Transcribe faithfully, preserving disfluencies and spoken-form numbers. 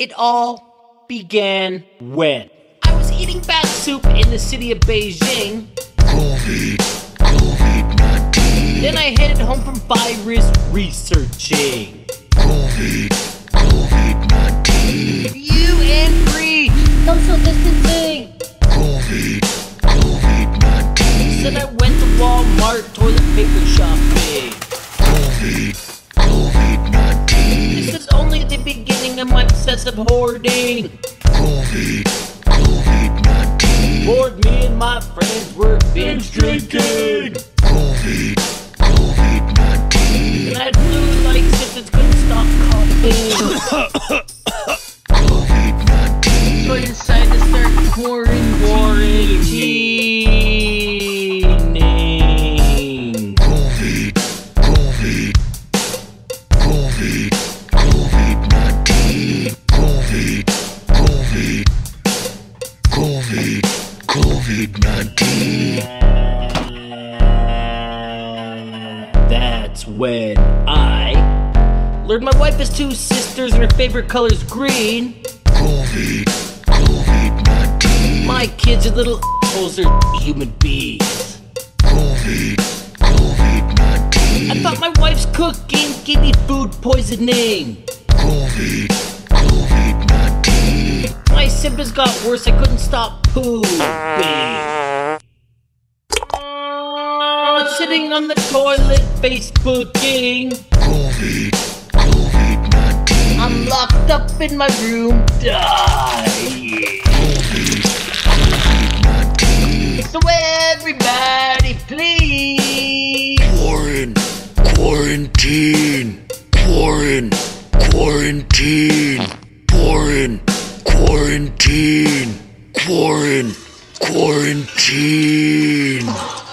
It all began when I was eating bat soup in the city of Beijing. COVID, COVID nineteen. Then I headed home from virus researching. COVID, COVID nineteen. You and free social distancing. COVID, COVID nineteen. Then I went to Walmart toilet paper shopping. COVID, COVID nineteen. This is only the beginning of my obsessive hoarding. COVID, COVID nineteen. Bored, me and my friends were binge drinking. COVID, COVID nineteen. And I had flu like sisters couldn't stop coughing. COVID nineteen. So I decided to start quarantining. COVID, COVID, COVID, COVID nineteen. COVID, COVID, COVID, COVID nineteen. That's when I learned my wife has two sisters and her favorite color's green. COVID, COVID nineteen. My kids are little assholes, are human beings. COVID, COVID nineteen. I thought my wife's cooking gave me food poisoning. COVID, COVID nineteen. My symptoms got worse, I couldn't stop pooping. Uh, sitting on the toilet, Facebooking. COVID, COVID nineteen. I'm locked up in my room, dying. COVID, COVID nineteen. So everybody please Quarantine, quarantine, quarantine, quarantine, quarantine, quarantine, quarantine, quarantine.